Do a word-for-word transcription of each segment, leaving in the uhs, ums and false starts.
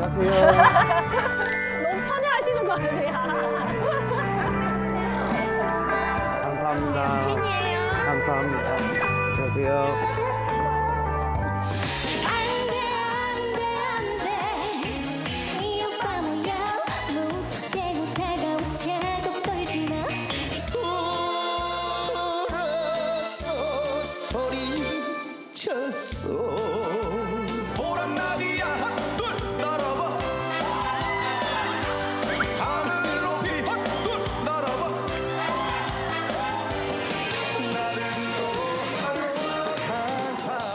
안녕하세요. 너무 편해하시는 거 아니에요? 감사합니다. 팬이에요. 감사합니다. 안녕하세요. 보람나비야 헛둘 날아봐 하늘 높이 헛둘 날아봐 나를 위로한 사람.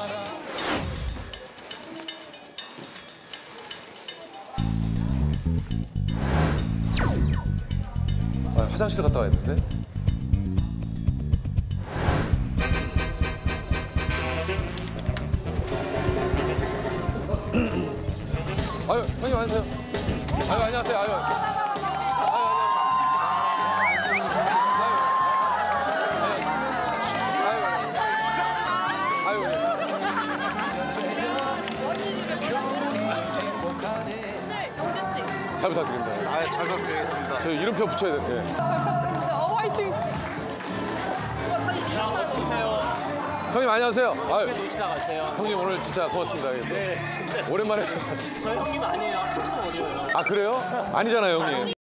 아, 화장실 갔다 와야겠는데? 아유, 형님 안녕하세요. 아유, 안녕하세요. 아유. 아유, 안녕하세요. 아유, 아유. 잘 부탁드립니다. 아, 잘 부탁드리겠습니다. 저희 이름표 붙여야 되는데. 잘 부탁드립니다. 어, 화이팅! 형님 안녕하세요. 아유, 노시다 가세요. 형님 오늘 진짜 고맙습니다. 또 네, 진짜. 오랜만에. 저희 형님 아니에요. 한참 어려워요. 아 그래요? 아니잖아요, 형님.